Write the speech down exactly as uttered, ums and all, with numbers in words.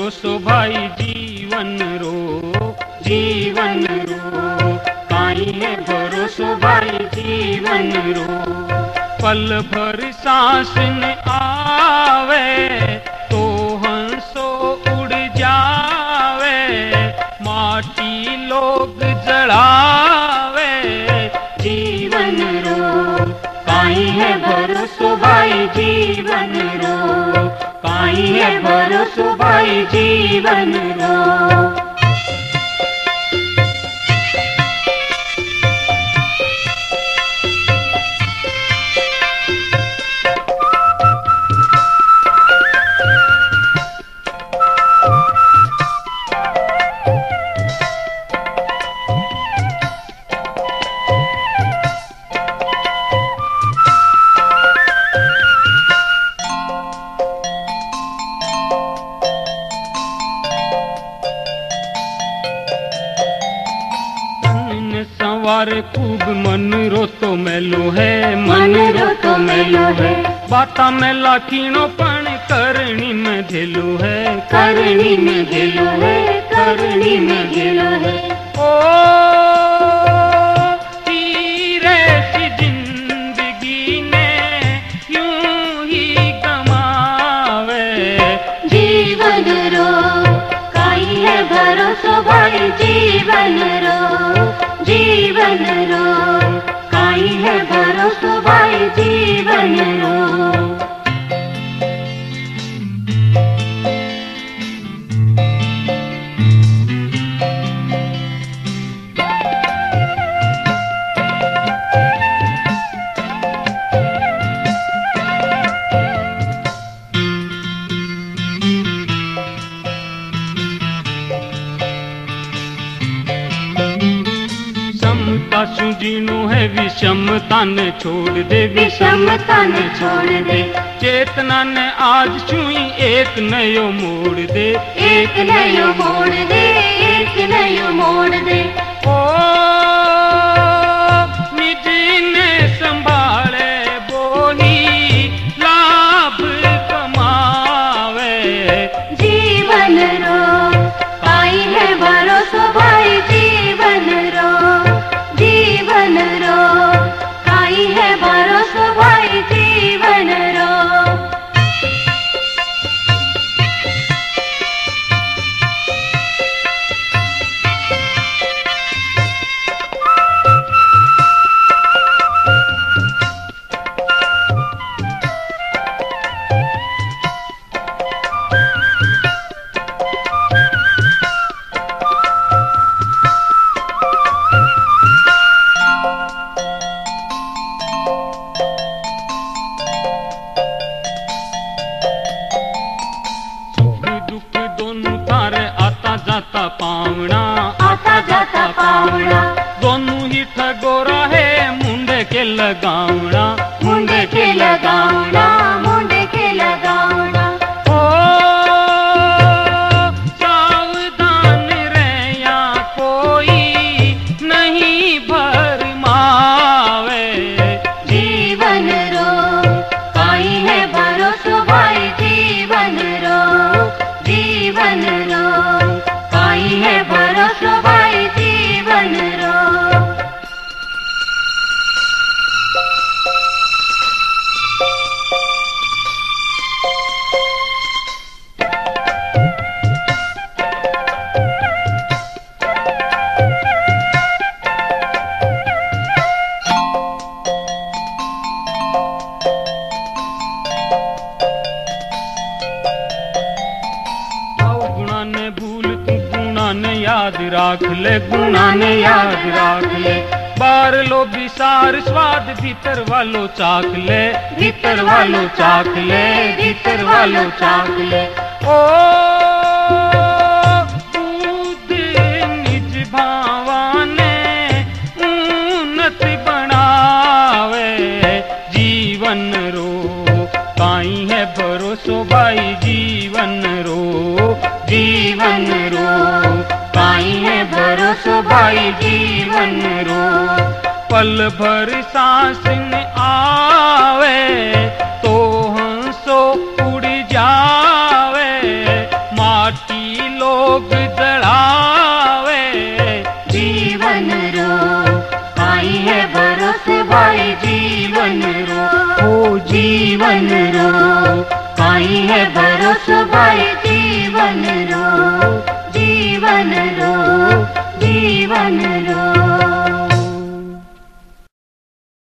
भरोसो भाई जीवन रो जीवन रो, काई है भरोसो भाई जीवन रो। पल भर सांस न आवे तो हंसो उड़ जावे, माटी लोग जलावे जीवन रो, काई है भरोसो भाई जीवन रो, काई है भरोसो भाई जीवन रो। सवार खूब मन रो तो मेलो है, मन रो तो मेलो है, बाता में लाखीनो पण करनी में ढेलो है, करनी में ढेलो है, करनी में ढेलो है। ओ तीरे सी जिंदगी ने यूं ही गमावे जीवन रो, काई है भरोसो भाई जीवन रो, जीवन रो, काई है भरोसो भाई जीवन रो। समता सुजीनो है विषमता ने छोड़ दे, विषमता ने छोड़ दे, चेतना ने आज छुई एक नयो मोड़ दे, एक नयो मोड़ दे, एक नयो मोड़ दे। ओ निज ने संभाले बोही लाभ कमावे जीवन रो, काई है भरोसो भाई जीवन रो, जीवन रो, काई है भरोसो भाई जीवन रो। जाता पावना, आता जाता पावना, दोनों ही ठगोरा है मुंडे के लगावना, मुंडे के लगावना, मुंडे के लगावना। ओ सावधान रहे या कोई नहीं भरमावे जीवन रो, काई है भरोसो भाई जीवन रो, जीवन रो, काई है भरोसो भाई जीवन रो। याद राख ले, गुना ने याद राख ले, बार लो बिसार स्वाद भीतर वालो चाख ले, भीतर वालो चाख ले, भीतर वालो चाख ले। ओ बुद्ध निज भावाने उन्नत बनावे जीवन रो, काई है भरोसो भाई जीवन रो, जीवन रो, काई है भरोसो भाई जीवन रो। पल भर सांस न आवे तो हंसो उड़ जावे, माटी भोग जड़ावे। जीवन रो काई है भरोसे भाई, जीवन रो ओ जीवन रो काई है भरोसे भाई, जीवन रो।